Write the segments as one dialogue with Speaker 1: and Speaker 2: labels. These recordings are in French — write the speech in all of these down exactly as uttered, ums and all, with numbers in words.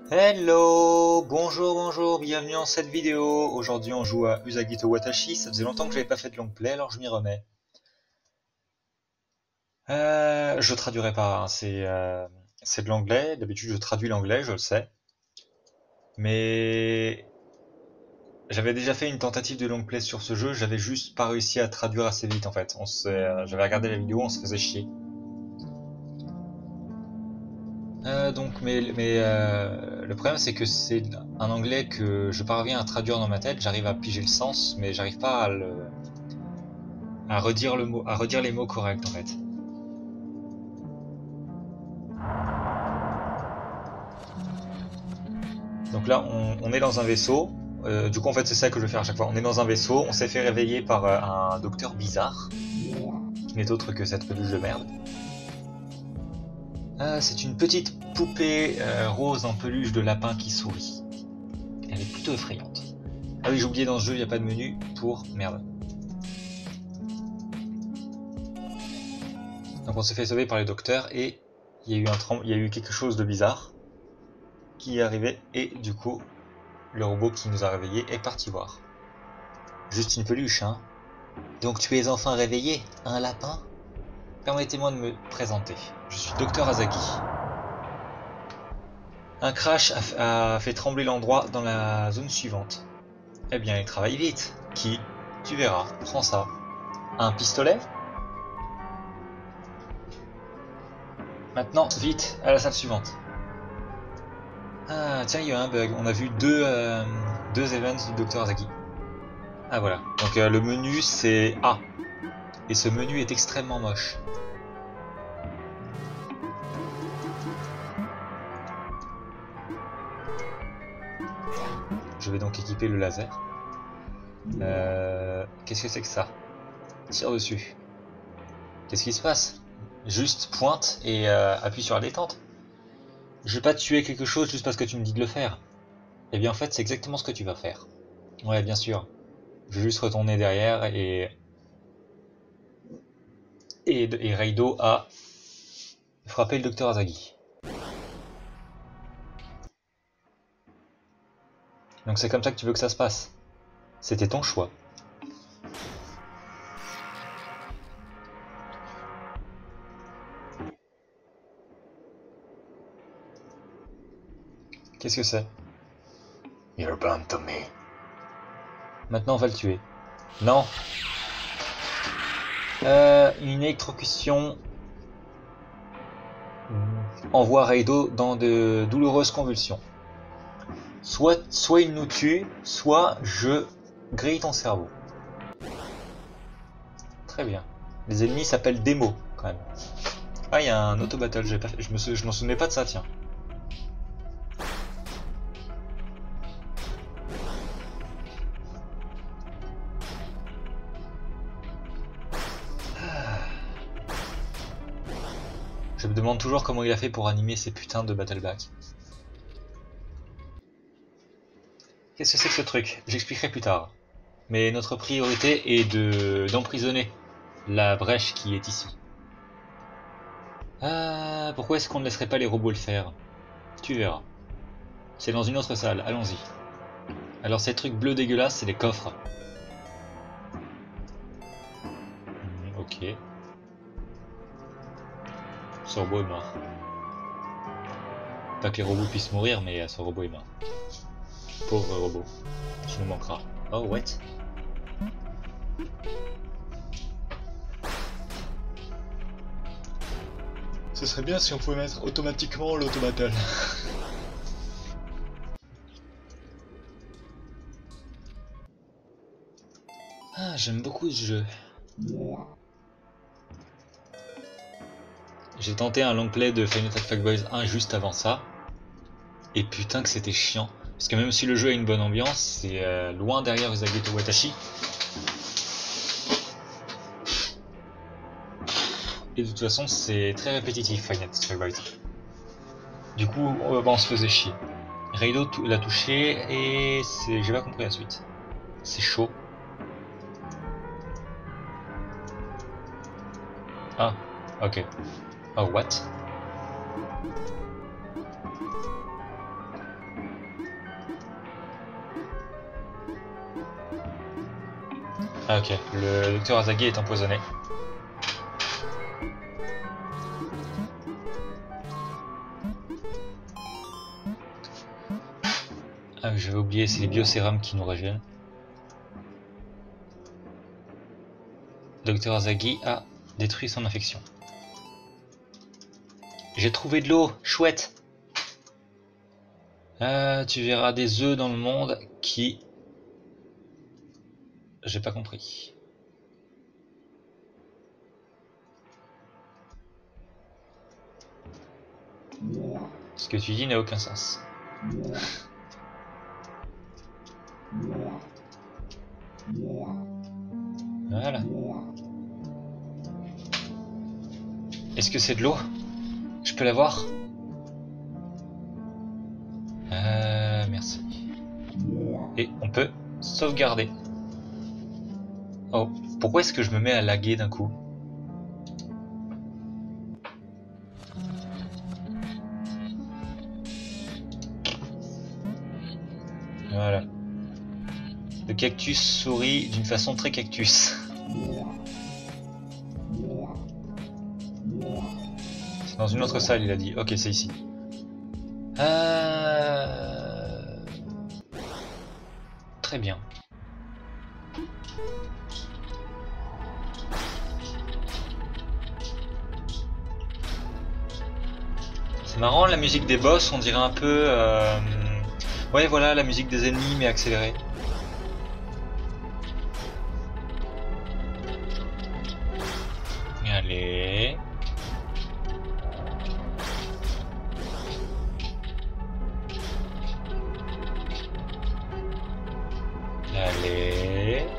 Speaker 1: Hello, bonjour, bonjour, bienvenue dans cette vidéo. Aujourd'hui on joue à Usagi to Watashi, ça faisait longtemps que j'avais pas fait de long play, alors je m'y remets. Euh, je traduirai pas, hein, c'est euh, c'est de l'anglais, d'habitude je traduis l'anglais, je le sais. Mais j'avais déjà fait une tentative de long play sur ce jeu, j'avais juste pas réussi à traduire assez vite en fait. On s'est, euh, j'avais regardé la vidéo, on se faisait chier. Euh, donc, mais, mais euh, le problème c'est que c'est un anglais que je parviens à traduire dans ma tête, j'arrive à piger le sens, mais j'arrive pas à le, à redire le mot, à redire les mots corrects en fait. Donc là, on, on est dans un vaisseau. Euh, du coup, en fait, c'est ça que je vais faire à chaque fois. On est dans un vaisseau, on s'est fait réveiller par euh, un docteur bizarre, qui n'est autre que cette peluche de merde. Ah, c'est une petite poupée euh, rose en peluche de lapin qui sourit. Elle est plutôt effrayante. Ah oui, j'ai oublié, dans ce jeu, il n'y a pas de menu pour... Merde. Donc on s'est fait sauver par le docteur et il y a eu, un trem... il y a eu quelque chose de bizarre qui est arrivé et du coup, le robot qui nous a réveillés est parti voir. Juste une peluche, hein. Donc tu es enfin réveillé, un lapin? Permettez-moi de me présenter. Je suis Docteur Azagi. Un crash a, a fait trembler l'endroit dans la zone suivante. Eh bien, il travaille vite. Qui? Tu verras. Prends ça. Un pistolet? Maintenant, vite, à la salle suivante. Ah, tiens, il y a un bug. On a vu deux, euh, deux events du Docteur Azagi. Ah, voilà. Donc, euh, le menu, c'est A. Et ce menu est extrêmement moche. Je vais donc équiper le laser. Euh, Qu'est-ce que c'est que ça? Tire dessus. Qu'est-ce qui se passe? Juste pointe et euh, appuie sur la détente. Je vais pas tuer quelque chose juste parce que tu me dis de le faire. Eh bien en fait c'est exactement ce que tu vas faire. Ouais bien sûr. Je vais juste retourner derrière et... Et, et Reido a frappé le docteur Azagi. Donc c'est comme ça que tu veux que ça se passe. C'était ton choix. Qu'est-ce que c'est? You're bound to me. Maintenant on va le tuer. Non. Euh, une électrocution envoie Reido dans de douloureuses convulsions. Soit, soit il nous tue, soit je grille ton cerveau. Très bien. Les ennemis s'appellent Demo, quand même. Ah, il y a un auto-battle, je, je me je m'en souvenais pas de ça, tiens. Je me demande toujours comment il a fait pour animer ces putains de battle back. Qu'est-ce que c'est que ce truc? J'expliquerai plus tard. Mais notre priorité est de d'emprisonner la brèche qui est ici. Ah, pourquoi est-ce qu'on ne laisserait pas les robots le faire? Tu verras. C'est dans une autre salle, allons-y. Alors ces trucs bleus dégueulasses, c'est les coffres. Mmh, ok. Ce robot est mort. Pas que les robots puissent mourir, mais ce robot est mort. Pauvre robot. Tu nous manqueras. Oh, what? Ce serait bien si on pouvait mettre automatiquement l'autobattle. Ah, j'aime beaucoup ce jeu. J'ai tenté un long play de Final Fantasy Boys un juste avant ça. Et putain que c'était chiant. Parce que même si le jeu a une bonne ambiance, c'est euh, loin derrière Usagi to Watashi. Et de toute façon, c'est très répétitif Final Fantasy Boys. Du coup, on, bah, on se faisait chier. Reido l'a touché et c'est, j'ai pas compris la suite. C'est chaud. Ah, ok. Oh, what? Ah ok, le docteur Azagi est empoisonné. Ah, j'avais oublié, c'est les biosérums qui nous régènent. Docteur Azagi a détruit son infection. J'ai trouvé de l'eau, chouette. Ah, tu verras des œufs dans le monde qui... J'ai pas compris. Ce que tu dis n'a aucun sens. Voilà. Est-ce que c'est de l'eau? Je peux l'avoir? Euh, merci. Et on peut sauvegarder. Oh, pourquoi est-ce que je me mets à laguer d'un coup? Voilà. Le cactus sourit d'une façon très cactus. C'est dans une autre salle, il a dit. Ok, c'est ici. Euh... Très bien. C'est marrant, la musique des boss, on dirait un peu... Euh... Ouais, voilà, la musique des ennemis, mais accélérée. Allez... Allez...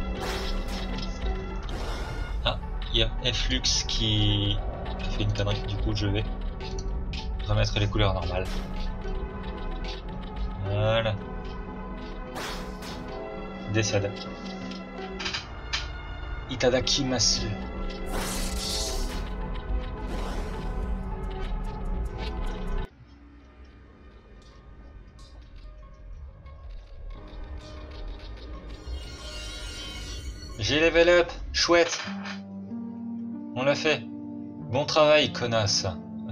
Speaker 1: Ah, il y a Flux qui a fait une connerie, du coup je vais remettre les couleurs normales. Voilà. Décède. Itadakimasu. J'ai level up, chouette. On l'a fait. Bon travail, connasse.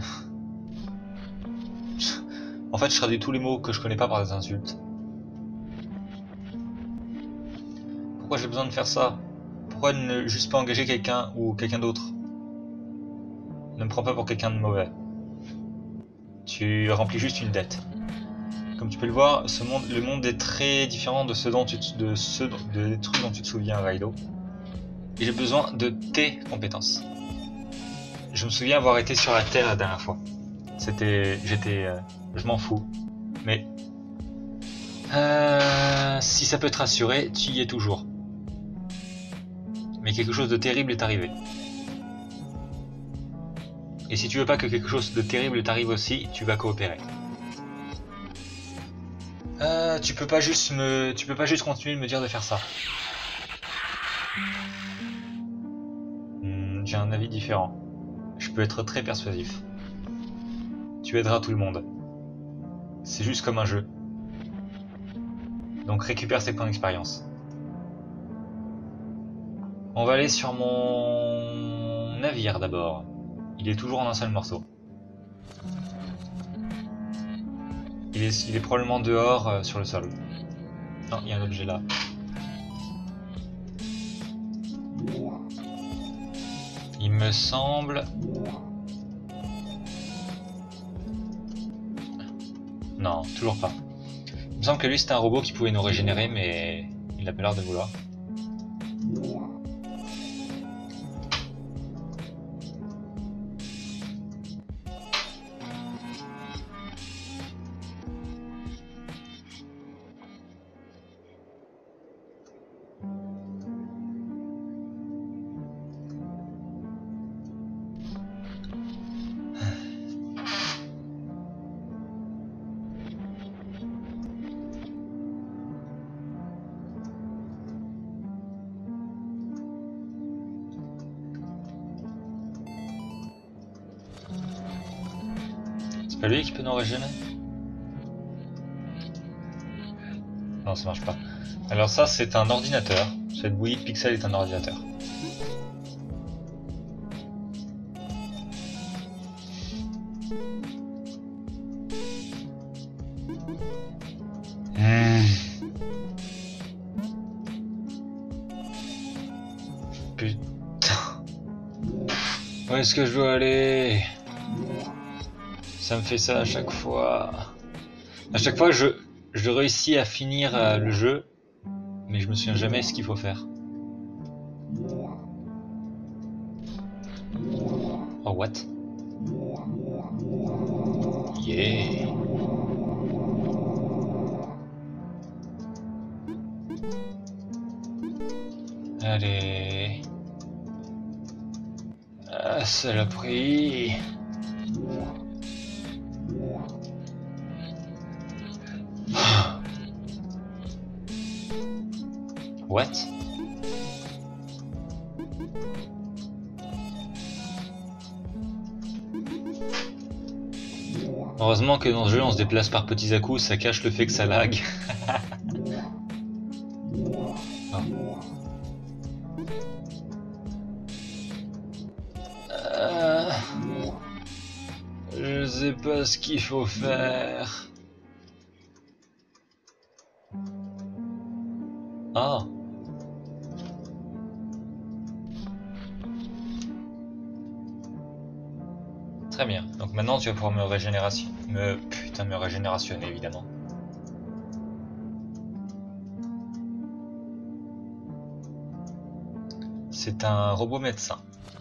Speaker 1: En fait, je traduis tous les mots que je connais pas par des insultes. Pourquoi j'ai besoin de faire ça? Pourquoi ne juste pas engager quelqu'un ou quelqu'un d'autre? Ne me prends pas pour quelqu'un de mauvais. Tu remplis juste une dette. Comme tu peux le voir, ce monde, le monde est très différent de ce dont tu te, de ce, de, des trucs dont tu te souviens, Raido. Et j'ai besoin de tes compétences. Je me souviens avoir été sur la Terre la dernière fois. C'était, j'étais, euh, je m'en fous. Mais euh, si ça peut te rassurer, tu y es toujours. Mais quelque chose de terrible est arrivé. Et si tu veux pas que quelque chose de terrible t'arrive aussi, tu vas coopérer. Euh, tu peux pas juste me, tu peux pas juste continuer de me dire de faire ça. Hmm, j'ai un avis différent. Je peux être très persuasif. Tu aideras tout le monde. C'est juste comme un jeu. Donc récupère ces points d'expérience. On va aller sur mon navire d'abord. Il est toujours en un seul morceau. Il est, il est probablement dehors euh, sur le sol. Non, il y a un objet là. Il me semble... Non, toujours pas. Il me semble que lui c'était un robot qui pouvait nous régénérer, mais il a pas l'air de vouloir. C'est pas lui qui peut nous régénérer? Non, ça marche pas. Alors ça, c'est un ordinateur. Cette bouillie de pixels est un ordinateur. Mmh. Putain. Où est-ce que je dois aller? Ça me fait ça à chaque fois. À chaque fois, je, je réussis à finir euh, le jeu, mais je me souviens jamais ce qu'il faut faire. Oh, what? Yeah. Allez. Ah, saloperie. What? Heureusement que dans ce jeu on se déplace par petits à-coups, ça cache le fait que ça lag. Oh. Euh... Je sais pas ce qu'il faut faire. Ah. Très bien. Donc maintenant tu vas pouvoir me régénération. Me putain me régénérationner évidemment. C'est un robot médecin.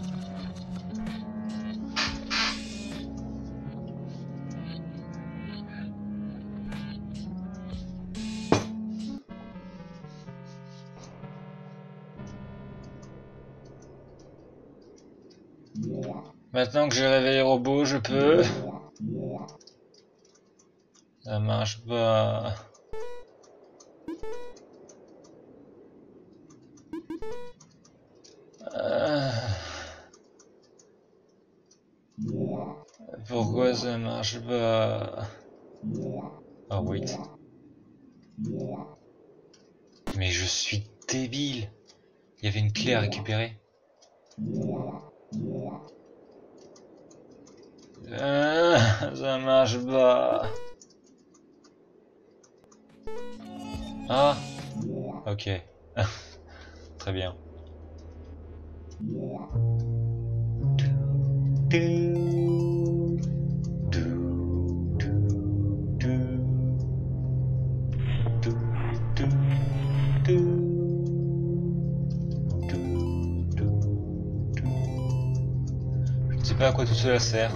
Speaker 1: Maintenant que j'ai réveillé le robot, je peux. Ça marche pas. Euh... Pourquoi ça marche pas? Oh wait. Mais je suis débile. Il y avait une clé à récupérer. Euh, ça marche pas. Ah. Ok. Très bien. Je ne sais pas à quoi tout cela sert.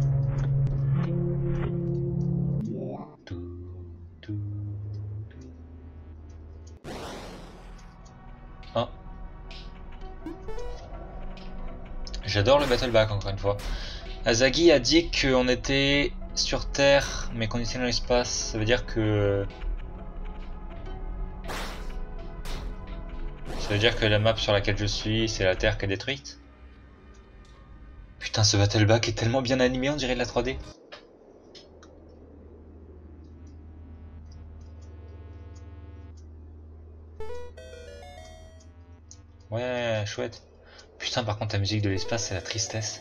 Speaker 1: Ah. J'adore le battle back encore une fois. Azagi a dit qu'on était sur Terre mais qu'on était dans l'espace. Ça veut dire que... Ça veut dire que la map sur laquelle je suis, c'est la Terre qui est détruite. Putain, ce battle back est tellement bien animé, on dirait de la trois D. Ouais, chouette. Putain, par contre, la musique de l'espace, c'est la tristesse.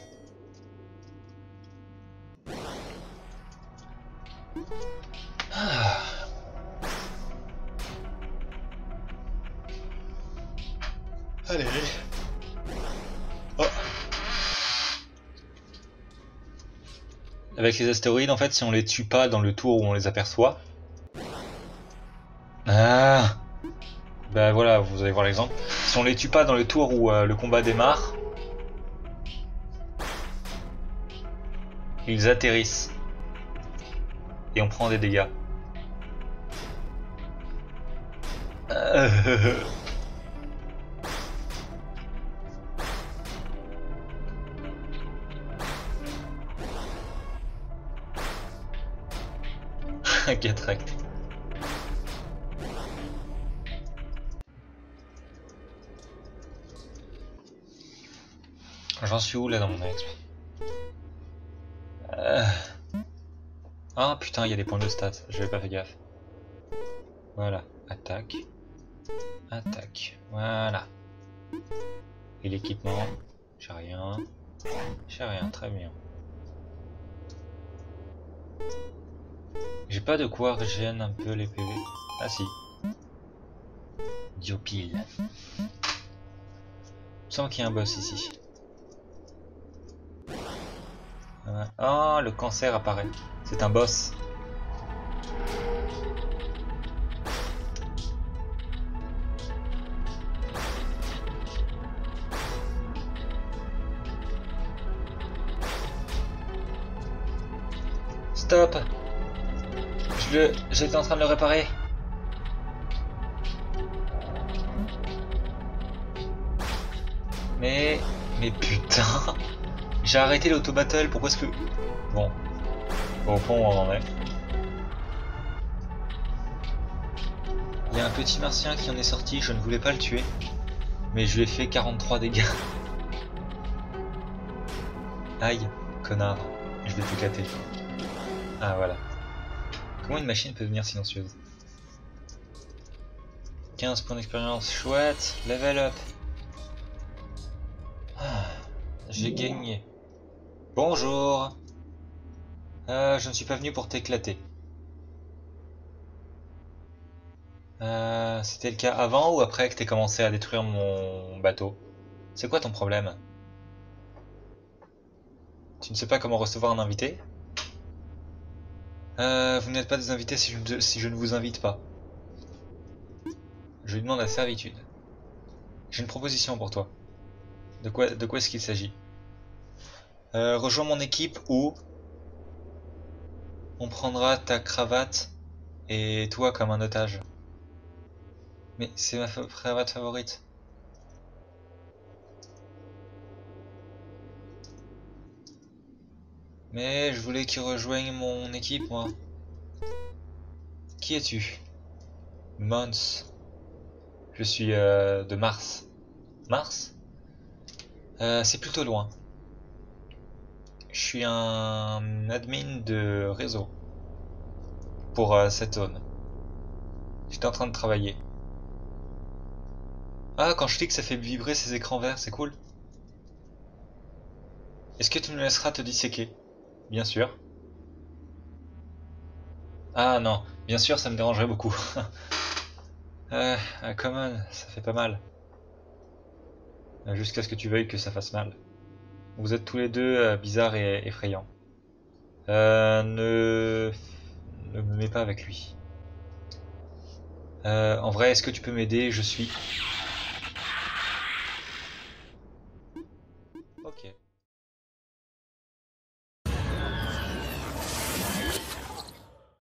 Speaker 1: Ah. Allez. Oh. Avec les astéroïdes, en fait, si on les tue pas dans le tour où on les aperçoit... Ah. Bah voilà, vous allez voir l'exemple. Si on les tue pas dans le tour où euh, le combat démarre, ils atterrissent. Et on prend des dégâts. Euh... Catract. J'en suis où là dans mon exp? euh... Ah putain, il y a des points de stats, j'avais pas fait gaffe. Voilà. Attaque. Attaque. Voilà. Et l'équipement. J'ai rien. J'ai rien, très bien. J'ai pas de quoi régénérer un peu les P V. Ah si. Diopile. Il me semble qu'il y a un boss ici. Oh, le cancer apparaît. C'est un boss. Stop. Je le... J'étais en train de le réparer. Mais... Mais putain. J'ai arrêté l'auto-battle, pourquoi est-ce que... Bon. Au fond, on en est. Il y a un petit martien qui en est sorti, je ne voulais pas le tuer. Mais je lui ai fait quarante-trois dégâts. Aïe, connard. Je vais t'éclater. Ah voilà. Comment une machine peut devenir silencieuse? quinze points d'expérience, chouette. Level up. Ah, j'ai gagné. Bonjour. Euh, je ne suis pas venu pour t'éclater. Euh, C'était le cas avant ou après que t'aies commencé à détruire mon bateau? C'est quoi ton problème? Tu ne sais pas comment recevoir un invité? Euh, vous n'êtes pas des invités si je, si je ne vous invite pas. Je lui demande la servitude. J'ai une proposition pour toi. De quoi, de quoi est-ce qu'il s'agit? euh, Rejoins mon équipe ou on prendra ta cravate et toi comme un otage. Mais c'est ma cravate favorite. Mais je voulais qu'il rejoigne mon équipe, moi. Qui es-tu? Mons. Je suis euh, de Mars. Mars? euh, C'est plutôt loin. Je suis un admin de réseau pour euh, cette zone. J'étais en train de travailler. Ah, quand je clique, ça fait vibrer ces écrans verts, c'est cool. Est-ce que tu me laisseras te disséquer? Bien sûr. Ah non, bien sûr, ça me dérangerait beaucoup. euh, ah, come on, ça fait pas mal. Euh, Jusqu'à ce que tu veuilles que ça fasse mal. Vous êtes tous les deux euh, bizarres et effrayants. Euh, ne... ne me mets pas avec lui. Euh, en vrai, est-ce que tu peux m'aider? Je suis